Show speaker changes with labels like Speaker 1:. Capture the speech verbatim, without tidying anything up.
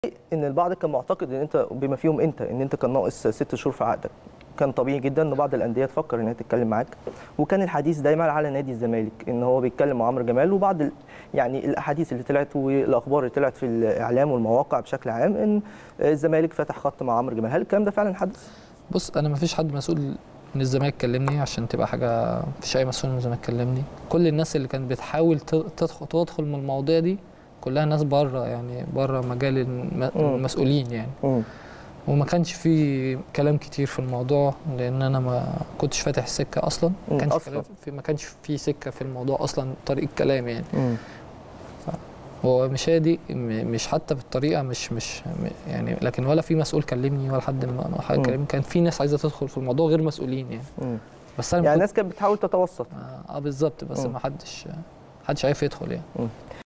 Speaker 1: ان البعض كان معتقد ان انت بما فيهم انت ان انت كان ناقص ست شهور في عقدك. كان طبيعي جدا ان بعض الانديه تفكر ان هي تتكلم معاك، وكان الحديث دايما على نادي الزمالك ان هو بيتكلم مع عمرو جمال. وبعض ال... يعني الاحاديث اللي طلعت والاخبار اللي طلعت في الاعلام والمواقع بشكل عام ان الزمالك فتح خط مع عمرو جمال. هل الكلام ده فعلا حدث؟
Speaker 2: بص، انا ما فيش حد مسؤول من الزمالك كلمني عشان تبقى حاجه، ما فيش اي مسؤول من الزمالك كلمني. كل الناس اللي كانت بتحاول تدخل تدخل من المواضيع دي كلها ناس بره، يعني بره مجال المسؤولين يعني. م. وما كانش في كلام كتير في الموضوع لان انا ما كنتش فاتح السكه اصلا. ما كانش كلام في ما كانش في سكه في الموضوع اصلا، طريقه كلام يعني. هو مش هادي، مش حتى بالطريقه، مش مش يعني، لكن ولا في مسؤول كلمني ولا حد ما حد كلمني. كان في ناس عايزه تدخل في الموضوع غير مسؤولين يعني.
Speaker 1: مم. بس انا يعني ناس كانت بتحاول تتوسط.
Speaker 2: اه, آه بالظبط، بس ما حدش حدش عارف يدخل يعني. مم.